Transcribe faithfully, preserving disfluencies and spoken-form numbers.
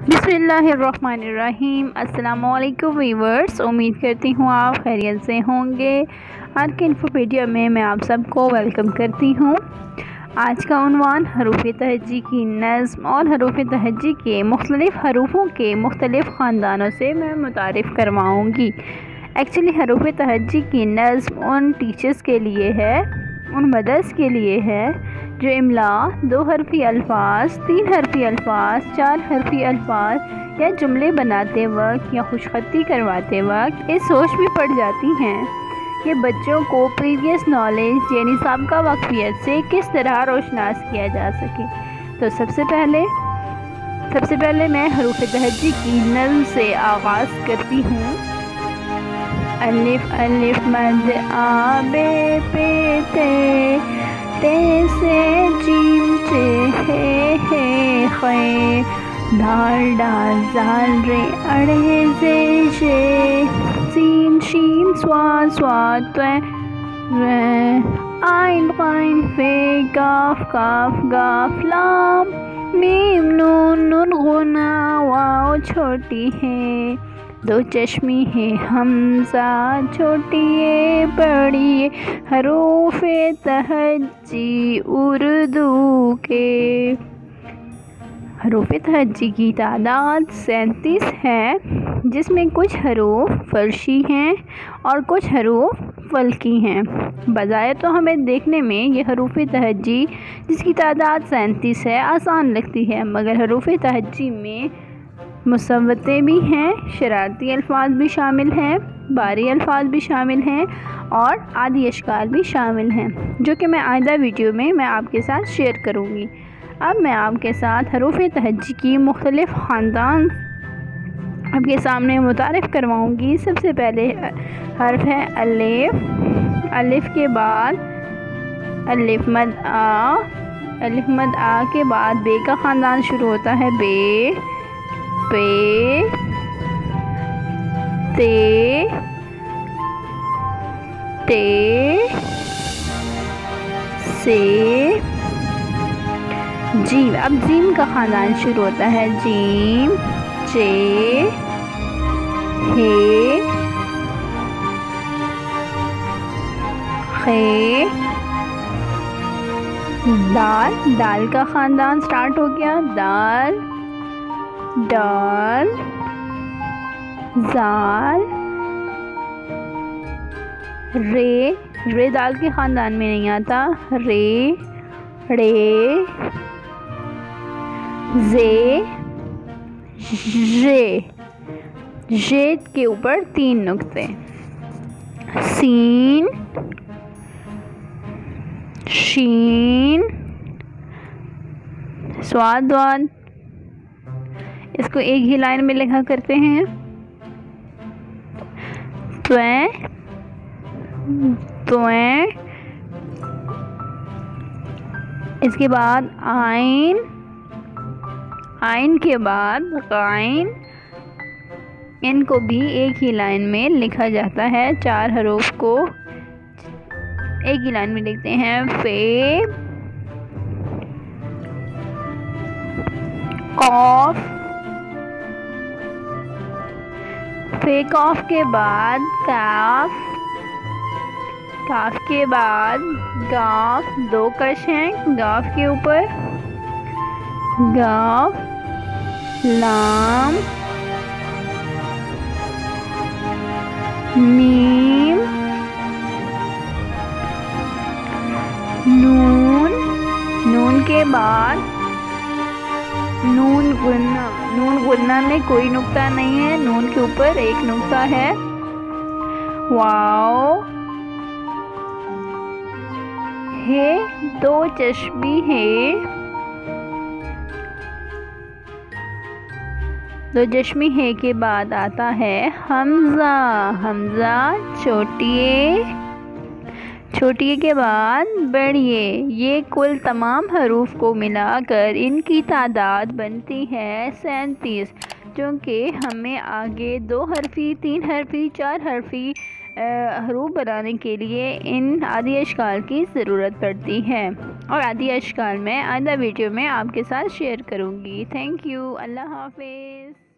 बिस्मिल्लाहिर्रहमानिर्रहीम। अस्सलामुअलैकुम वीवर्स, उम्मीद करती हूँ आप खैरियत से होंगे। आज के इन्फोपीडिया में मैं आप सबको वेलकम करती हूँ। आज का उन्वान हरूफ तहज्जी की नज़्म और हरूफ तहज्जी के मुख्तलिफ़ हरूफों के मुख्तलिफ़ ख़ानदानों से मैं मुतारिफ़ करवाऊँगी। एक्चुअली हरूफ तहज्जी की नज़्म उन टीचर्स के लिए है, उन मदर्स के लिए है जो इमला, दो हरफी अल्फाज, तीन हरफी अल्फाज, चार हरफी अल्फाज या जुमले बनाते वक्त या खुशखती करवाते वक्त इस सोच में पड़ जाती हैं कि बच्चों को प्रीवियस नॉलेज यानी साबिक़ा वाक़फ़ियत से किस तरह रोशनास किया जा सके। तो सबसे पहले सबसे पहले मैं हरूफ तहज्जी की नज़्म से आगाज़ करती हूँ। अलिफ अलिफ मद आ बे पे ते ते से जीम चे हे हे खे दाल डाल जाल रे अड़े जे शे सीन शीन स्वाद स्वाद त्वे रे आइन काइन फे गाफ काफ गाफ लाम मीम नून नून गुना वाओ छोटी है, दो चश्मी है हमजा छोटी ये बड़ी ये हरूफ तहज्जी उर्दू के। हरूफ तहज्जी की तादाद सैंतीस है, जिसमें कुछ हरूफ फर्शी हैं और कुछ हरूफ फल्की हैं। बज़ाहिर तो हमें देखने में ये हरूफ तहज्जी जिसकी तादाद सैंतीस है आसान लगती है, मगर हरूफ तहज्जी में मुसव्वतें भी हैं, शरारती अल्फाज भी शामिल हैं, बारी अल्फाज भी शामिल हैं और आदि अशकाल भी शामिल हैं, जो कि मैं आइंदा वीडियो में मैं आपके साथ शेयर करूँगी। अब मैं आपके साथ हरूफ तहज्जी की मुख्तलिफ़ ख़ानदान आपके सामने मुतारिफ़ करवाऊँगी। सबसे पहले हर्फ है अलिफ। अलिफ के बाद अलिफ मद आ। अलिफ मद आ के बाद बे का ख़ानदान शुरू होता है। बे पे ते ते से जीम। अब जीम का ख़ानदान शुरू होता है। जीम चे हे खे दाल। दाल का ख़ानदान स्टार्ट हो गया। दाल दाल जाल रे। रे दाल के ख़ानदान में नहीं आता। रे रे जे जे जे के ऊपर तीन नुक्ते। सीन शीन स्वाद वाद। इसको एक ही लाइन में लिखा करते हैं। त्वे त्वे इसके बाद आइन। आइन के बाद गाइन। इनको भी एक ही लाइन में लिखा जाता है। चार हरूफ को एक ही लाइन में लिखते हैं। फे कॉफ। फे कॉफ के बाद काफ। काफ के बाद गाफ। दो कश हैं गाफ के ऊपर। गाफ लाम मीम नून। नून के बाद नून गुन्ना। नून गुन्ना में कोई नुक्ता नहीं है, नून के ऊपर एक नुक्ता है। वाओ है दो चश्मी है। दो चश्मी है के बाद आता है हमजा। हमजा छोटिए। छोटिए के बाद बड़िए। ये कुल तमाम हरूफ को मिलाकर इनकी तादाद बनती है सैंतीस, क्योंकि हमें आगे दो हरफी, तीन हरफी, चार हरफी हरूफ बनाने के लिए इन आदि अशकाल की ज़रूरत पड़ती है और आदि अशकाल मैं आधा वीडियो में आपके साथ शेयर करूँगी। Thank you. अल्लाह हाफिज़।